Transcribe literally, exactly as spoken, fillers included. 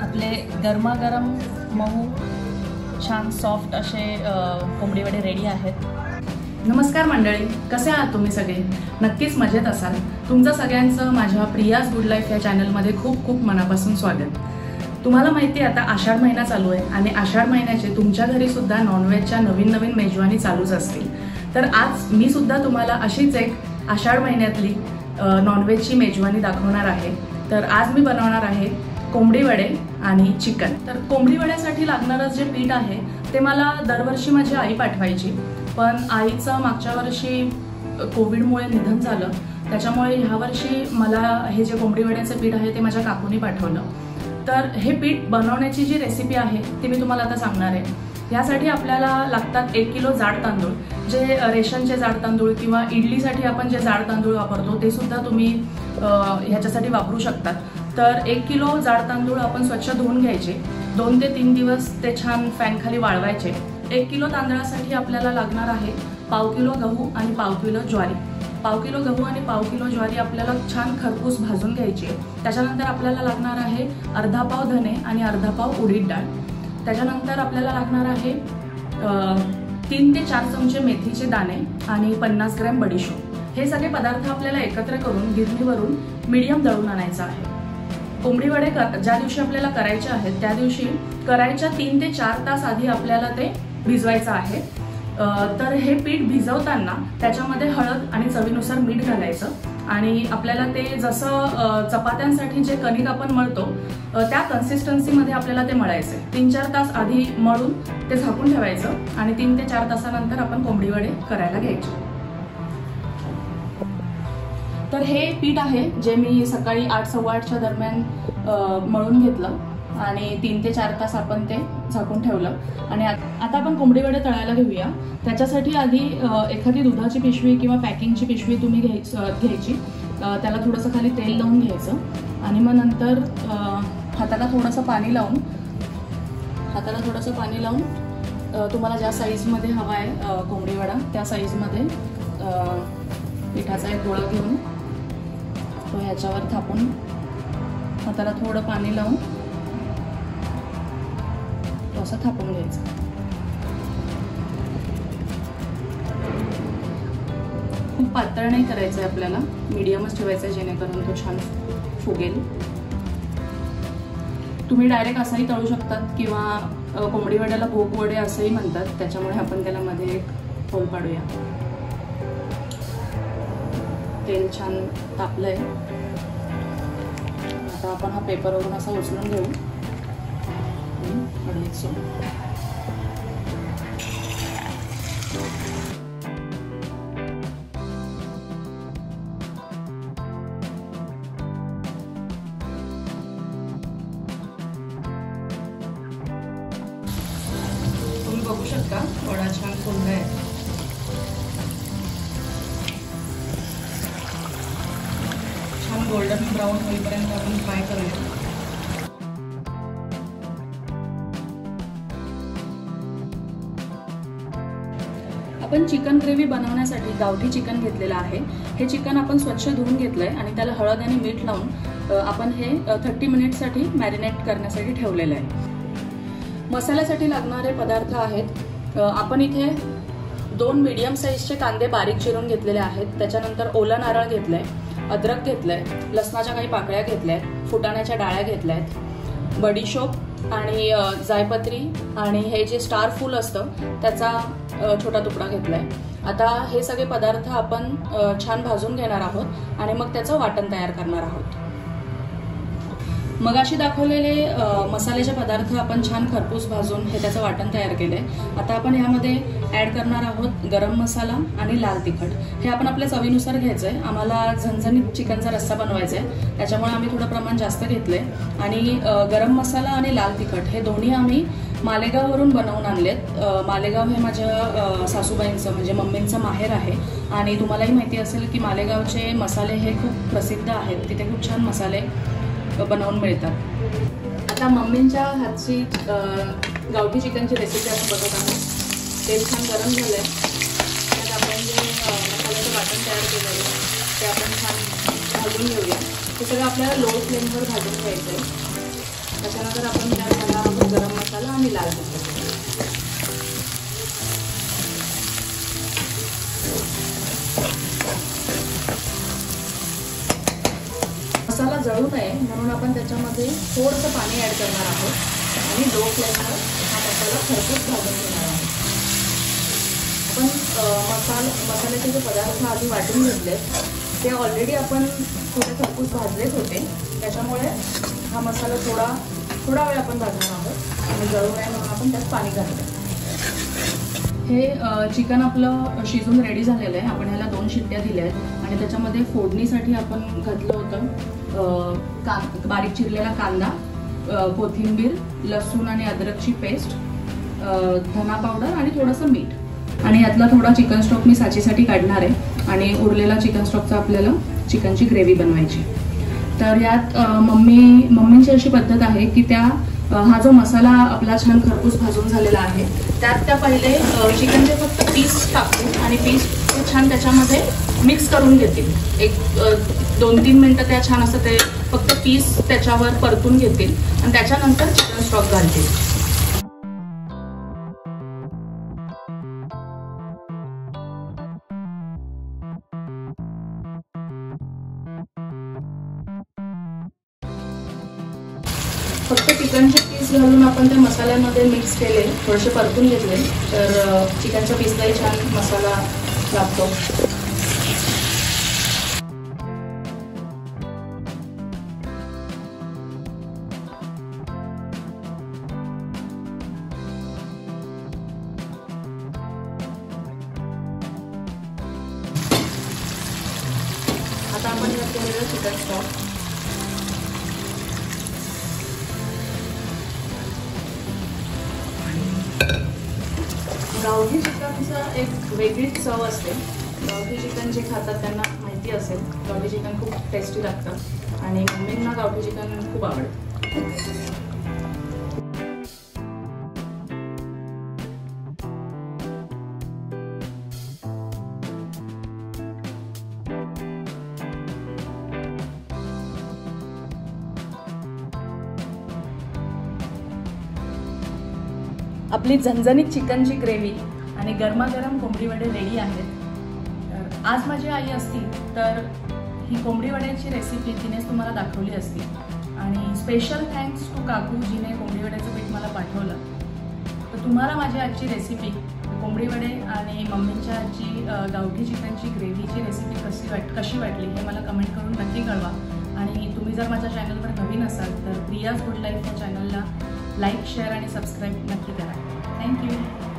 आपले गरमागरम मऊ छान सॉफ्ट असे कोंबडी वडे रेडी आहेत। नमस्कार मंडळी, कसे आहात तुम्ही सगळे? नक्कीच मजेत असाल। तुमचं सगळ्यांचं माझ्या प्रियाज गुड लाईफ या चॅनलमध्ये खूप खूप मनापासून स्वागत। तुम्हाला माहिती आहे आता आषाढ महिना चालू आहे आणि आषाढ महिन्याचे तुमच्या घरी सुद्धा नॉनव्हेजच्या नवीन नवीन मेजवानी चालूच असतील। तर आज मी सुद्धा तुम्हाला अशीच एक आषाढ महिन्यातली नॉनव्हेजची मेजवानी दाखवणार आहे। तर आज मी बनवणार आहे कोंबडी वडे आणि चिकन। तर कोंबडी वड्यासाठी लागणारं जे पीठ आहे ते मला दरवर्षी माझी आई पाठवायची, पण आईचं मागच्या वर्षी कोविडमुळे निधन झालं, त्याच्यामुळे ह्या वर्षी मला हे जे कोंबडी वड्याचं पीठ आहे ते माझ्या काकूनी पाठवलं। तर हे पीठ बनवण्याची जी रेसिपी आहे ती मी तुम्हाला आता सांगणार आहे। यासाठी आपल्याला लागतात एक किलो जाड तांदूळ, जे रेशनचे जाड तांदूळ किंवा इडलीसाठी आपण जे जाड तांदूळ वापरतो ते सुद्धा तुम्ही ह्याच्यासाठी वापरू शकतात। तर एक किलो जाड तांदूळ आपण स्वच्छ धुवून घ्यायचे, दोन ते तीन दिवस ते छान फॅन खाली वाळवायचे। एक किलो तांदळासाठी आपल्याला लागणार आहे पाव किलो गहू आणि पाव किलो ज्वारी। पाव किलो गहू आणि पाव किलो ज्वारी आपल्याला छान खरपूस भाजून घ्यायची आहे। त्याच्यानंतर आपल्याला लागणार आहे अर्धा पाव धने आणि अर्धा पाव उडीद डाळ। त्याच्यानंतर आपल्याला लागणार आहे तीन ते चार चमचे मेथीचे दाणे आणि पन्नास ग्रॅम बडीशोप। हे सगळे पदार्थ आपल्याला एकत्र करून गिरणीवरून मीडियम दळून आणायचं आहे। कोंबडी वडे ज्या दिवशी आपल्याला करायचे आहेत त्या दिवशी करायच्या तीन ते चार तास आधी आपल्याला ते भिजवायचं आहे। तर हे पीठ भिजवताना त्याच्यामध्ये हळद आणि चवीनुसार मीठ घालायचं आणि आपल्याला ते जसं चपात्यांसाठी जे कणिक आपण मळतो त्या कन्सिस्टन्सीमध्ये आपल्याला ते मळायचं आहे। तीन चार तास आधी मळून ते झाकून ठेवायचं आणि तीन ते चार तासानंतर आपण कोंबडी वडे करायला घ्यायचे। तर हे पीठ आहे जे मी सकाळी आठ सव्वा आठच्या दरम्यान मळून घेतलं आणि तीन ते चार तास आपण ते झाकून ठेवलं। आणि आता आपण कोंबडी वडे तळायला घेऊया। त्याच्यासाठी आधी एखादी दुधाची पिशवी किंवा पॅकिंगची पिशवी तुम्ही घ्यायची, त्याला थोडंसं खाली तेल लावून घ्यायचं आणि मग नंतर हाताला थोडंसं पाणी लावून हाताला थोडंसं पाणी लावून तुम्हाला ज्या साईजमध्ये हवा आहे कोंबडी वडा त्या साईजमध्ये पिठाचा एक गोळा घेऊन तो ह्याच्यावर थापून हाताला थोडं पाणी लावून तो असं थापून घ्यायचं। खूप पातळ नाही करायचं आहे आपल्याला, मीडियमच ठेवायचं आहे जेणेकरून तो छान फुगेल। तुम्ही डायरेक्ट असाही तळू शकतात किंवा कोंबडी वड्याला भोग वडे असंही म्हणतात, त्याच्यामुळे आपण त्याला मध्ये एक होल पाडूया। तेल छान तापलंय, आता आपण हा पेपरवरून असा उचलून घेऊ। तुम्ही बघू शकता वडा छान फुललाय। छान गोल्डन ब्राऊन होईपर्यंत आपण फ्राय करूया। आपण चिकन ग्रेव्ही बनवण्यासाठी गावठी चिकन घेतलेलं आहे। हे चिकन आपण स्वच्छ धुवून घेतलंय आणि त्याला हळद आणि मीठ लावून आपण हे तीस मिनिटसाठी मॅरिनेट करण्यासाठी ठेवलेलं आहे। मसाल्यासाठी लागणारे पदार्थ आहेत, आपण इथे दोन मीडियम साईजचे कांदे बारीक चिरून घेतलेले आहेत। त्याच्यानंतर ओला नारळ घेतलाय, अद्रक घेतलंय, लसणाच्या काही पाकळ्या घेतल्यात, फुटाण्याच्या डाळ्या घेतल्यात, बडीशोप आणि जायपत्री आणि हे जे स्टार फूल असतं त्याचा छोटा तुकडा घेतलाय। आता हे सगळे पदार्थ आपण छान भाजून घेणार आहोत आणि मग त्याचं वाटण तयार करणार आहोत। मगाशी दाखवलेले मसाल्याचे पदार्थ आपण छान खरपूस भाजून हे त्याचं वाटण तयार केलंय। आता आपण ह्यामध्ये ऍड करणार आहोत गरम मसाला आणि लाल तिखट। हे आपण आपल्या चवीनुसार घ्यायचंय, आम्हाला झणझणीत चिकनचा रस्सा बनवायचा आहे त्याच्यामुळे आम्ही थोडं प्रमाण जास्त घेतलंय। आणि गरम मसाला आणि लाल तिखट हे दोन्ही आम्ही मालेगाववरून बनवून आणलेत। मालेगाव हे माझ्या सासूबाईंचं म्हणजे मम्मींचं माहेर आहे आणि तुम्हालाही माहिती असेल की मालेगावचे मसाले हे खूप प्रसिद्ध आहेत, तिथे खूप छान मसाले बनवून मिळतात। आता मम्मींच्या हातची गावठी चिकनची रेसिपी आपण बघत आहोत। तेल छान गरम झालंय, त्यात आपण जे मसाल्याचं वाटण तयार केलेलं आहे ते आपण छान भाजून घेऊया। हे सगळं आपल्याला लो फ्लेमवर भाजून घ्यायचं आहे। त्याच्यानंतर आपण त्यात घालणार आहोत गरम मसाला आणि लाल तिखट. मसाला जळू नये म्हणून आपण त्याच्यामध्ये थोडंसं पाणी ॲड करणार आहोत आणि लो फ्लेमवर हा मसाला खरपूस भाजून घेणार आहोत. आपण मसाला मसाल्याचे जे पदार्थ आधी वाटून घेतले ते ऑलरेडी आपण थोडे खरपूस भाजलेच होते, त्याच्यामुळे हा मसाला थोडा थोडा वेळ आपण भाजणार आहोत आणि जळू नये म्हणून आपण त्यात पाणी घालतो. हे चिकन आपलं शिजून रेडी झालेलं आहे. आपण ह्याला दोन शिट्ट्या दिल्या आहेत आणि त्याच्यामध्ये फोडणीसाठी आपण घातलं होतं का बारीक चिरलेला कांदा, कोथिंबीर, लसूण आणि अद्रकची पेस्ट, धना पावडर आणि थोडंसं मीठ. आणि यातला थोडा चिकन स्टॉक मी साचीसाठी काढणार आहे आणि उरलेला चिकन स्टॉकचा आपल्याला चिकनची ग्रेव्ही बनवायची. तर यात मम्मी मम्मींची अशी पद्धत आहे की त्या हा जो मसाला आपला छान खरपूस भाजून झालेला आहे त्यात त्या पहिले चिकनचे फक्त पीस टाकतील आणि पीस छान त्याच्यामध्ये मिक्स करून घेतील. एक दोन तीन मिनटं त्या छान असं ते फक्त पीस त्याच्यावर परतून घेतील आणि त्याच्यानंतर चिकन स्टॉक घालतील. फक्त चिकनचे पीस घालून आपण त्या मसाल्यामध्ये मिक्स केले, थोडेसे परतून घेतले तर चिकनच्या पीसलाही छान मसाला लागतो. आता आपण यात केलेलं चिकन स्टॉक गावठी चिकनचं एक वेगळीच चव असते. गावठी चिकन जे खातात त्यांना माहिती असेल गावठी चिकन खूप टेस्टी लागतं आणि मम्मींना गावठी चिकन खूप आवडतं. आपली झणझणीत चिकनची ग्रेव्ही आणि गरमागरम कोंबडी वडे रेडी आहेत. तर आज माझी आई असती तर ही कोंबडी वड्याची रेसिपी तिनेच तुम्हाला दाखवली असती. आणि स्पेशल थँक्स टू काकू जिने कोंबडी वड्याचं पीठ मला पाठवलं. तर तुम्हाला माझी आजची रेसिपी कोंबडी वडे आणि मम्मींच्या आजची गावठी चिकनची ग्रेव्हीची रेसिपी कशी वाट कशी वाटली हे मला कमेंट करून नक्की कळवा. आणि तुम्ही जर माझ्या चॅनलवर नवीन असाल तर प्रियाज गुड लाईफ या चॅनलला लाईक, शेअर आणि सबस्क्राईब नक्की करा. थँक्यू.